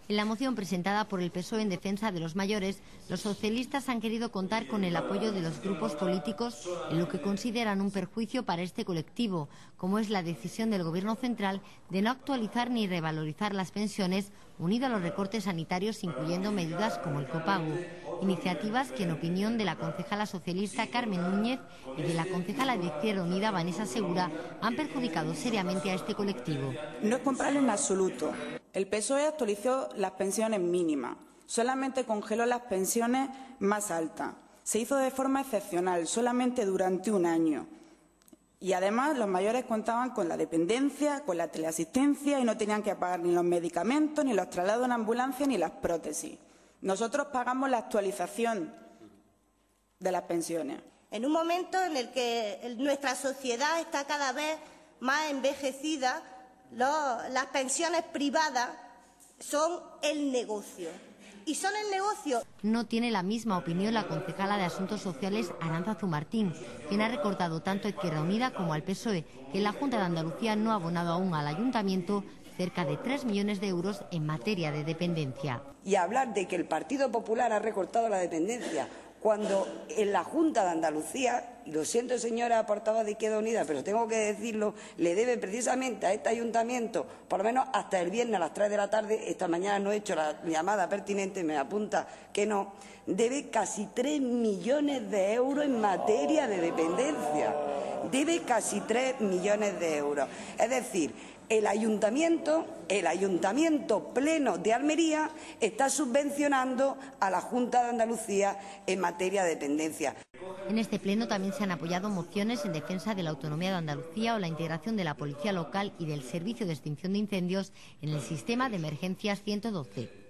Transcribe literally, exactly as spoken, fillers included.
En la moción presentada por el P S O E en defensa de los mayores, los socialistas han querido contar con el apoyo de los grupos políticos en lo que consideran un perjuicio para este colectivo, como es la decisión del Gobierno central de no actualizar ni revalorizar las pensiones, unido a los recortes sanitarios, incluyendo medidas como el copago. Iniciativas que, en opinión de la concejala socialista Carmen Núñez y de la concejala de Izquierda Unida Vanessa Segura, han perjudicado seriamente a este colectivo. No es comparable en absoluto. El P S O E actualizó las pensiones mínimas, solamente congeló las pensiones más altas. Se hizo de forma excepcional, solamente durante un año. Y además los mayores contaban con la dependencia, con la teleasistencia y no tenían que pagar ni los medicamentos, ni los traslados en ambulancia, ni las prótesis. Nosotros pagamos la actualización de las pensiones. En un momento en el que nuestra sociedad está cada vez más envejecida, los, las pensiones privadas son el negocio. Y son el negocio. No tiene la misma opinión la concejala de Asuntos Sociales Arantzazu Martín, quien ha recordado tanto a Izquierda Unida como al P S O E que la Junta de Andalucía no ha abonado aún al Ayuntamiento cerca de tres millones de euros en materia de dependencia. Y hablar de que el Partido Popular ha recortado la dependencia, cuando en la Junta de Andalucía, y lo siento señora portavoz de Izquierda Unida, pero tengo que decirlo, le debe precisamente a este ayuntamiento, por lo menos hasta el viernes a las tres de la tarde, esta mañana no he hecho la llamada pertinente, me apunta que no, debe casi tres millones de euros en materia de dependencia. Debe casi tres millones de euros. Es decir, el ayuntamiento, el ayuntamiento pleno de Almería está subvencionando a la Junta de Andalucía en materia de dependencia. En este pleno también se han apoyado mociones en defensa de la autonomía de Andalucía o la integración de la policía local y del Servicio de Extinción de Incendios en el sistema de emergencias ciento doce.